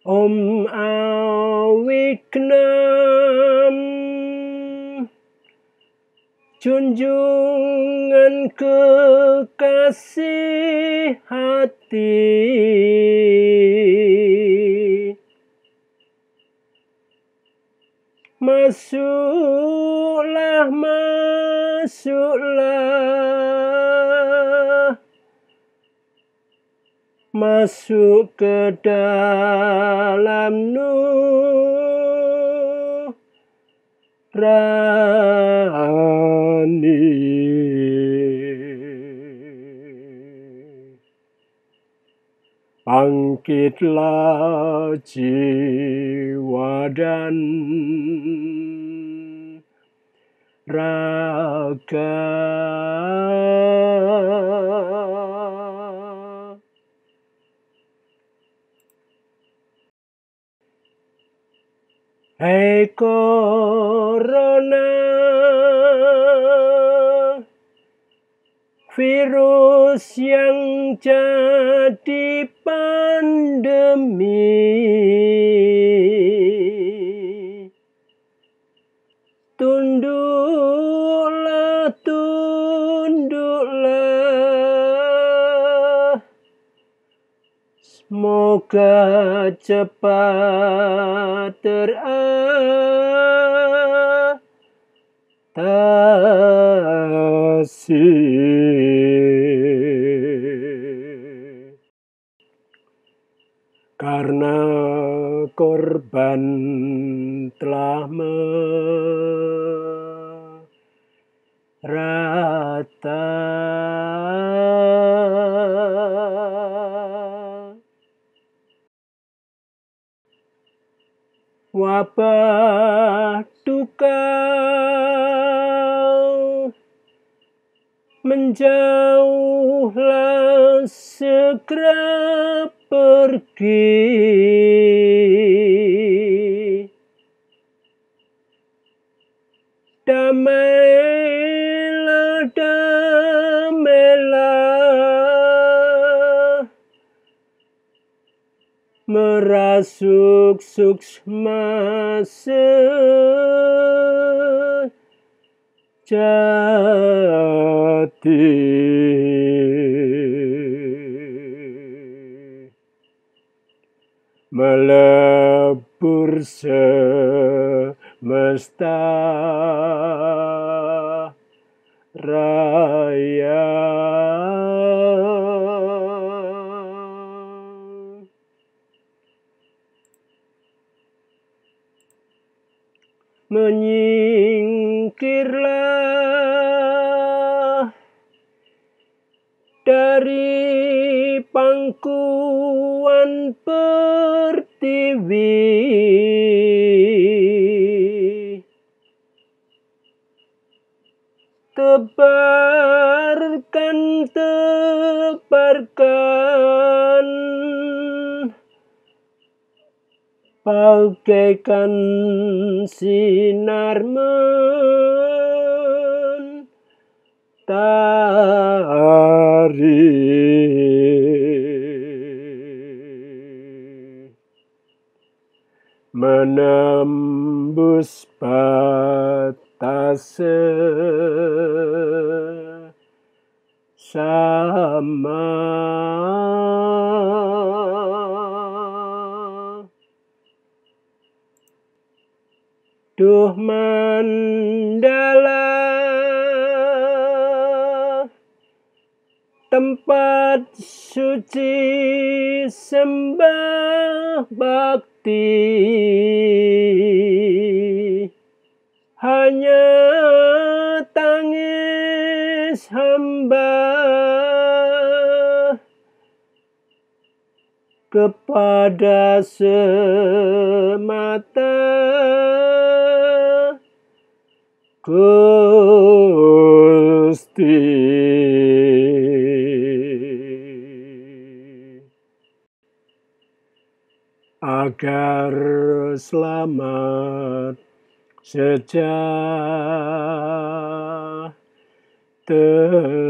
Om Awiknam, junjungan kekasih hati, masuklah, masuklah, masuk ke dalam nurani. Bangkitlah jiwa dan raga, hei corona, virus yang jadi pandemi, tunduklah, tunduklah, semoga cepat teratasi. Karena korban telah merata, wabah duka menjauhlah, segera pergi. Damailah, damailah, merasuk suksma sejati. Melebur semesta raya, menyingkirlah dari pangkuan pertiwi, tebarkan, tebarkan, bagaikan sinar mentari, menembus batas sama. Duh mandala, tempat suci sembah bakti, hanya tangis hamba kepada semata Gusti. Agar selamat sejahtera